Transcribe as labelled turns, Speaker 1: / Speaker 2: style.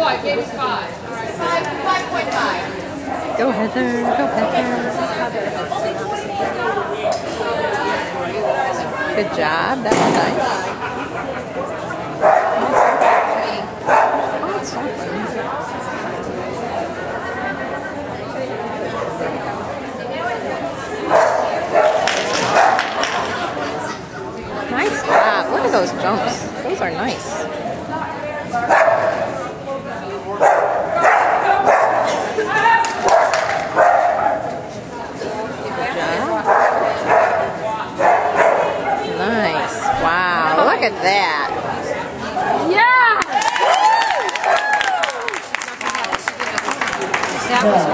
Speaker 1: I gave you 5. All right. 5.5.
Speaker 2: Go Heather, go Heather. Good job, that was nice. Oh, it's something. Nice job. Look at those jumps. Those are nice. Nice. Wow. Look at that.
Speaker 1: Yeah! That was